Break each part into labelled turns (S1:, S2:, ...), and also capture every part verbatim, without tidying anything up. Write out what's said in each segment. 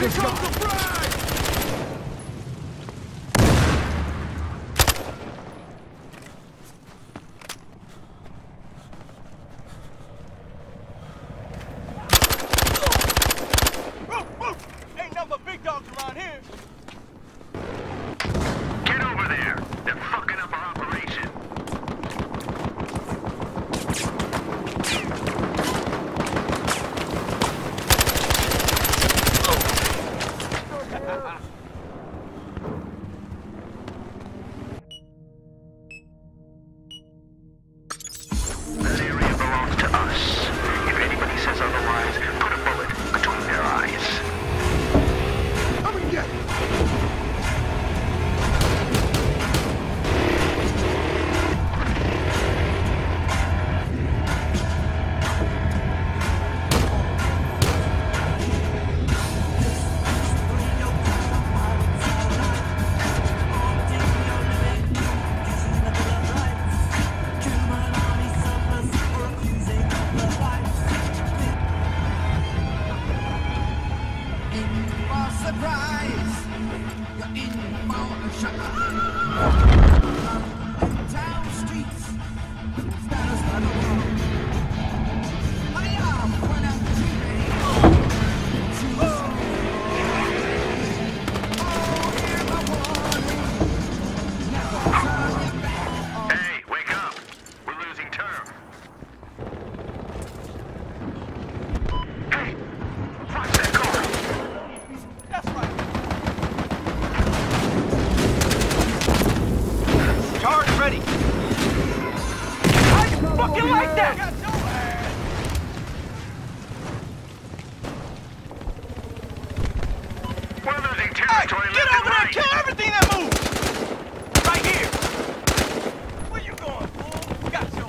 S1: this guy!
S2: Ain't nothing but big dogs around here.
S3: Get over there. They're fucking up our operation. This area belongs to us. If anybody says otherwise, put a bullet between their eyes.
S1: Come and get it!
S4: Surprise! You're in for a shock. Town streets, status by the world. I am when I'm dreaming.
S3: Hey, wake up. We're losing turf. Hey, watch that car.
S2: That's right. Charge ready. How you fucking like that? Got your ass.
S3: We're losing
S2: Hey,
S3: territory
S2: get
S3: left
S2: over
S3: and
S2: there and
S3: right.
S2: kill everything that moves. Right here. Where you going, fool? Got your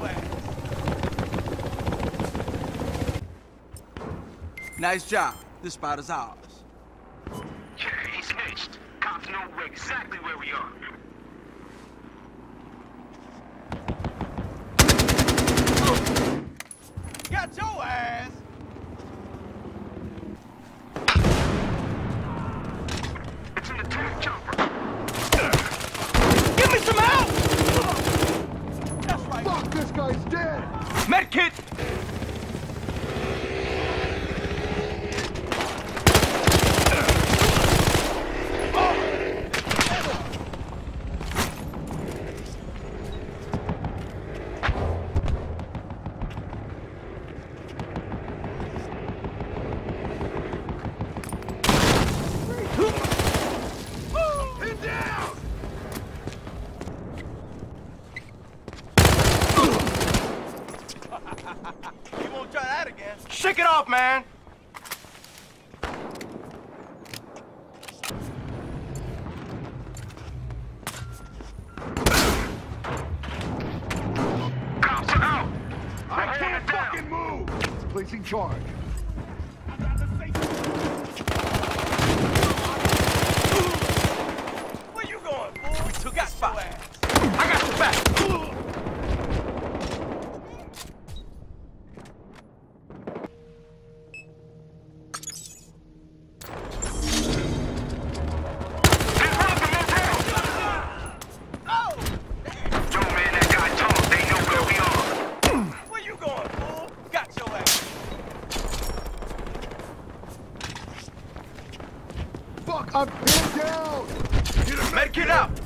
S2: ass. Nice job. This spot is ours.
S3: Yeah, he snitched. Cops know exactly where we are.
S2: Got your ass.
S3: It's an attack chopper.
S2: Give me some help. That's right.
S1: Fuck, this guy's dead!
S2: Medkit.
S1: Pin down!
S2: You won't try that again. Shake it off, man.
S3: Cops are out.
S1: I
S3: We're
S1: can't
S3: holding it down.
S1: fucking move! Placing charge.
S2: Where you going, fool? We took got your ass. I got your back.
S3: Disrupt the motel.
S2: Oh!
S3: Yo, man, that guy talk. They know where we are.
S2: Where you going, fool? Got your ass.
S1: Fuck, I'm pinned down!
S2: Medkit out.